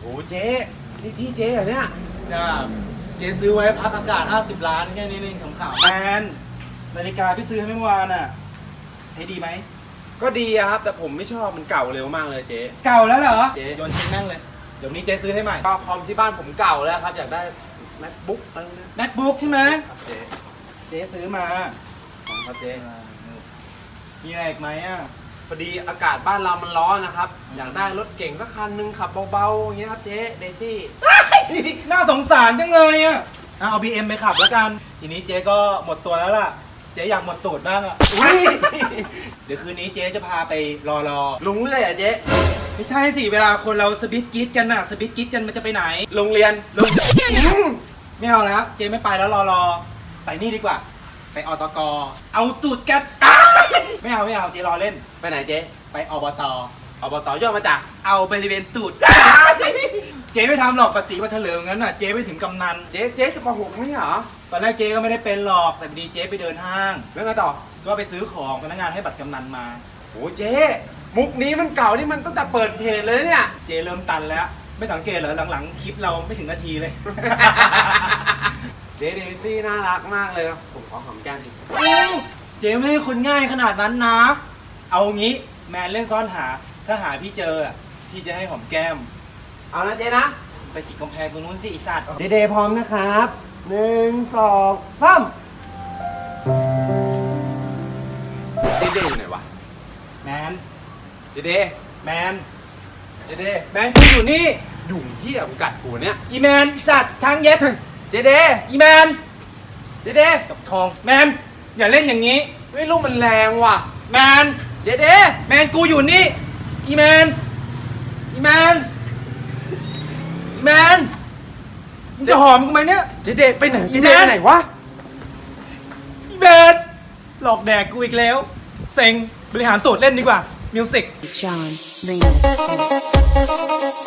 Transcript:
อ้เจ๊นี่ที่เจ๊เหรอเนี่ยจ้าเจ๊ซื้อไว้พักอากาศ50 ล้านแค่นี้เองขำๆแมนนาฬิกาพี่ซื้อให้เมื่อวานอ่ะใช้ดีไหมก็ดีครับแต่ผมไม่ชอบมันเก่าเร็วมากเลยเจ๊เก่าแล้วเหรอเจ๊โยนทิ้งแม่งเลยเดี๋ยวนี้เจ๊ซื้อให้ใหม่ก็คอมที่บ้านผมเก่าแล้วครับอยากได้ MacBook อะไรนะ MacBook ใช่ไหมครับเจ๊ซื้อมาครับเจ๊มีอะไรอีกไหมอ่ะพอดีอากาศบ้านเรามันร้อนนะครับอยากได้รถเก่งสักคันนึงขับเบาๆอย่างเงี้ยครับเจ๊เดซี่น่าสงสารจังเลยอ่ะเอา BM ไปขับแล้วกันทีนี้เจ๊ก็หมดตัวแล้วล่ะเจ๊อยากหมดตูดบ้างอ่ะเดี๋ยวคืนนี้เจ๊จะพาไปรอลุงเลื่อยอ่ะเจ๊ไม่ใช่สิเวลาคนเราสปิทกิ๊ดกันน่ะสปิทกิ๊ดกันมันจะไปไหนโรงเรียนลุงไม่เอาแล้วเจ๊ไม่ไปแล้วรอไปนี่ดีกว่าไปอตกเอาตูดกัดไม่เอาเจ๊รอเล่นไปไหนเจ๊ไปอบตย่อมาจากเอาบริเวณตูดเจ๊ไม่ทำหรอกภาษีมาเถลิงงั้นน่ะเจ๊ไม่ถึงกำนันเจ๊จะมาหกไม่เหรอตอนแรกเจ๊ก็ไม่ได้เป็นหรอกแต่พอดีเจ๊ไปเดินห้างแล้วไงต่อก็ไปซื้อของพนักงานให้บัตรกำนันมาโอ้เจ๊มุกนี้มันเก่านี่มันตั้งแต่เปิดเพจเลยเนี่ยเจ๊เริ่มตันแล้วไม่สังเกตเหรอหลังๆคลิปเราไม่ถึงนาทีเลยเจ๊เดซี่น่ารักมากเลยผมขอหอมแก้มทีเจ๊ไม่ใช่คนง่ายขนาดนั้นนะเอางี้แมนเล่นซ่อนหาถ้าหาพี่เจอพี่จะให้หอมแก้มเอานะเจ๊นะไปจิกกำแพงตรงนู้นสิอีสัตว์เดพร้อมนะครับ1 2 3เดอยู่ไหนวะแมนเดแมนกูอยู่นี่ยุ่งเหี้ยมึงกัดกูเนี่ยอีแมนอีสัตว์ช้างเย็ดเดอีแมนกับทองแมนอย่าเล่นอย่างนี้เฮ้ยลูกมันแรงว่ะแมนแมนกูอยู่นี่อีแมนมึงจะหอมกูไหมเนี่ยเดไปไหนไปไหนวะอีแมนหลอกแดกกูอีกแล้วเซ็งบริหารตูดเล่นดีกว่ามิวสิก John Ring